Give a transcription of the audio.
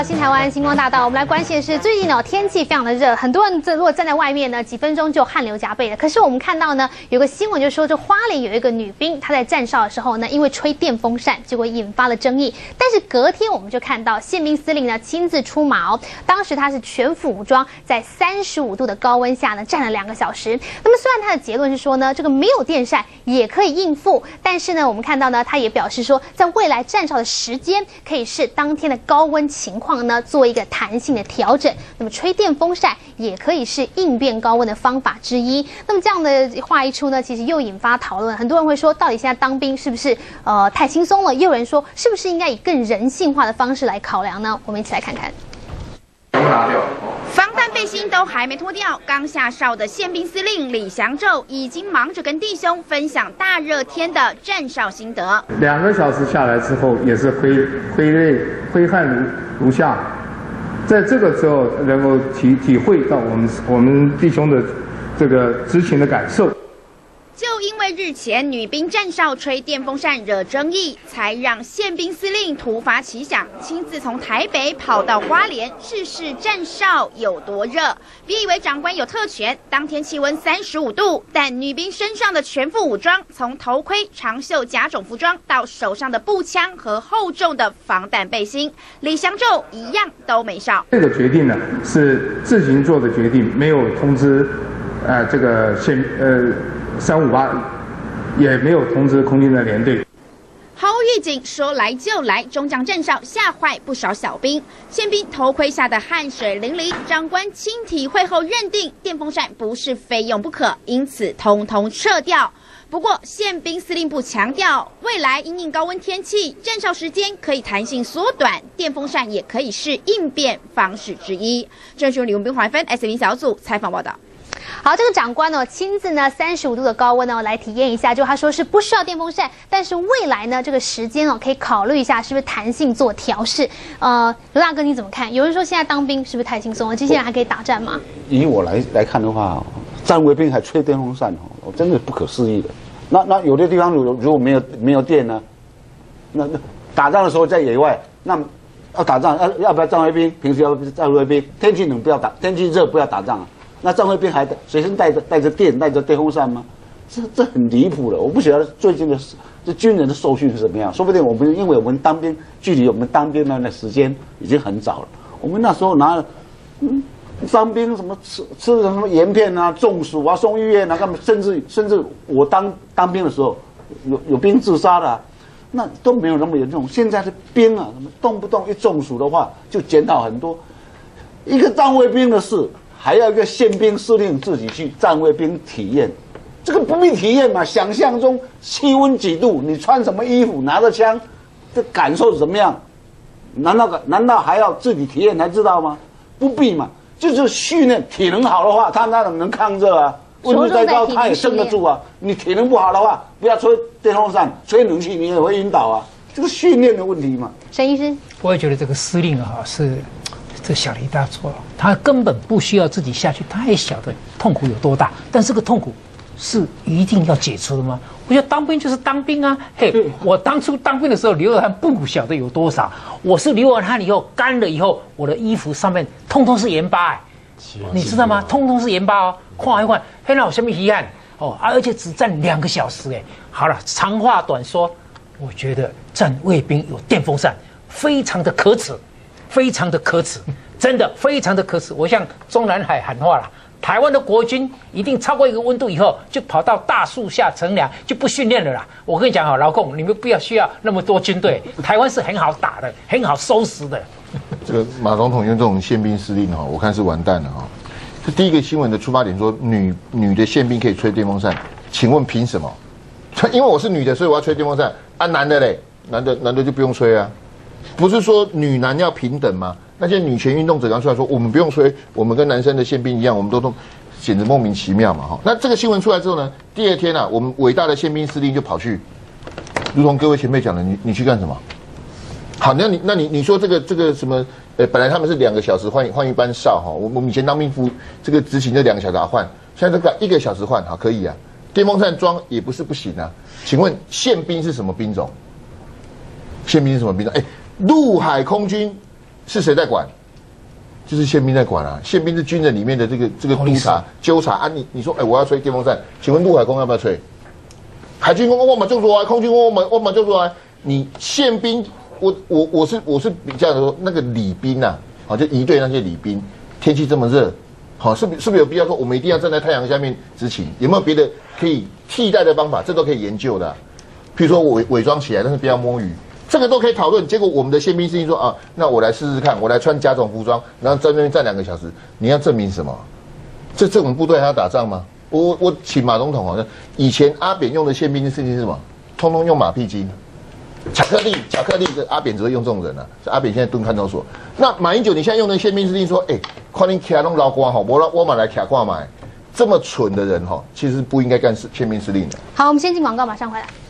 到新台湾星光大道，我们来关心的是最近呢天气非常的热，很多人如果站在外面呢，几分钟就汗流浃背了。可是我们看到呢，有个新闻就说，这花莲有一个女兵，她在站哨的时候呢，因为吹电风扇，结果引发了争议。但是隔天我们就看到宪兵司令呢亲自出马哦，当时他是全副武装，在35度的高温下呢站了2个小时。那么虽然他的结论是说呢，这个没有电扇也可以应付，但是呢，我们看到呢，他也表示说，在未来站哨的时间可以视当天的高温情况呢做一个弹性的调整。那么吹电风扇也可以是应变高温的方法之一。那么这样的话一出呢，其实又引发讨论。很多人会说，到底现在当兵是不是太轻松了？也有人说，是不是应该以更人性化的方式来考量呢？我们一起来看看。 防弹背心都还没脱掉，刚下哨的宪兵司令李祥宙已经忙着跟弟兄分享大热天的站哨心得。 2个小时下来之后，也是挥汗如下，在这个时候能够体会到我们弟兄的这个执勤的感受。 就因为日前女兵站哨吹电风扇惹争议，才让宪兵司令突发奇想，亲自从台北跑到花莲试试站哨有多热。别以为长官有特权，当天气温35度，但女兵身上的全副武装，从头盔、长袖甲种服装到手上的步枪和厚重的防弹背心，李祥宙一样都没少。 这个决定呢是自行做的决定，没有通知这个358，也没有通知空军的连队。 毫无预警，说来就来，中将站哨吓坏不少小兵。宪兵头盔下的汗水淋漓，长官亲体会后认定电风扇不是非用不可，因此通通撤掉。不过，宪兵司令部强调，未来因应高温天气，站哨时间可以弹性缩短，电风扇也可以是应变方式之一。郑雄、李文斌、黄芬 S0 小组采访报道。 好，这个长官呢，亲自呢35度的高温呢来体验一下，就他说是不需要电风扇，但是未来呢这个时间哦可以考虑一下是不是弹性做调试。刘大哥你怎么看？有人说现在当兵是不是太轻松了？机器人还可以打战吗？ 以我来看的话，站卫兵还吹电风扇哦，真的不可思议的。那有的地方如果没有电呢，那打仗的时候在野外，那要打仗要不要站卫兵？平时要站卫兵，天气冷不要打，天气热不要打仗啊。那站卫兵还随身带着电风扇吗？这很离谱了。我不晓得最近的这军人的受训是怎么样，说不定因为我们当兵，距离我们当兵的那时间已经很早了。我们那时候拿了，当兵什么吃什么盐片啊、中暑啊、送医院啊，甚至我当兵的时候，有兵自杀的那都没有那么严重。现在的兵啊，什么动不动一中暑的话就检讨很多。一个站卫兵的事。还要一个宪兵司令自己去站卫兵体验，这个不必体验嘛？想象中气温几度，你穿什么衣服，拿着枪，这感受是怎么样？难道还要自己体验才知道吗？不必嘛，就是训练体能好的话，他那能抗热啊，温度再高他也撑得住啊。你体能不好的话，不要吹电风扇，吹冷气你也会晕倒啊，这个训练的问题嘛。 沈医师， 我也觉得这个司令是。这想了一大错，他根本不需要自己下去，他也晓得痛苦有多大，但这个痛苦是一定要解除的吗？我觉得当兵就是当兵啊，嘿，我当初当兵的时候流汗不晓得有多少，我是流完汗以后干了以后，我的衣服上面通通是盐巴，你知道吗？通通是盐巴哦，换一换，嘿，那有什么遗憾哦？而且只站2个小时，好了，长话短说，我觉得站卫兵有电风扇，非常的可耻。非常的可耻，真的非常的可耻。我向中南海喊话了，台湾的国军一定超过一个温度以后，就跑到大树下乘凉，就不训练了啦。我跟你讲劳共，你们不要需要那么多军队，台湾是很好打的，很好收拾的。 这个马总统用这种宪兵司令我看是完蛋了这第一个新闻的出发点说女的宪兵可以吹电风扇，请问凭什么？因为我是女的，所以我要吹电风扇啊？男的嘞，男的就不用吹啊？不是说女男要平等吗？那些女权运动者刚出来说，我们不用吹，我们跟男生的宪兵一样，我们都简直莫名其妙嘛那这个新闻出来之后呢，第2天我们伟大的宪兵司令就跑去，如同各位前辈讲的，你去干什么？好，那你说这个什么？本来他们是2个小时换一班哨我们以前当兵服这个执勤就2个小时换，现在这个1个小时换可以啊。电风扇装也不是不行啊。请问宪兵是什么兵种？宪兵是什么兵种？陆海空军是谁在管？就是宪兵在管啊，宪兵是军人里面的这个督察、纠察啊。你说，我要吹电风扇，请问陆海空要不要吹？海军我嘛就说啊，空军我嘛就说啊。你宪兵，我是比较说那个礼兵呐，好，就仪队那些礼兵，天气这么热，好，是不是有必要说我们一定要站在太阳下面执勤？有没有别的可以替代的方法？这都可以研究的啊。譬如说我伪装起来，但是不要摸鱼。这个都可以讨论，结果我们的宪兵司令说啊，那我来试试看，我来穿甲种服装，然后在那边站2个小时，你要证明什么？这种部队还要打仗吗？我请马总统好像以前阿扁用的宪兵司令是什么？通通用马屁精，巧克力，这阿扁只会用这种人啊。阿扁现在蹲看守所，那马英九你现在用的宪兵司令说，看你卡拢老官吼，我嘛来卡挂买，这么蠢的人哈，其实不应该干宪兵司令的。 好，我们先进广告，马上回来。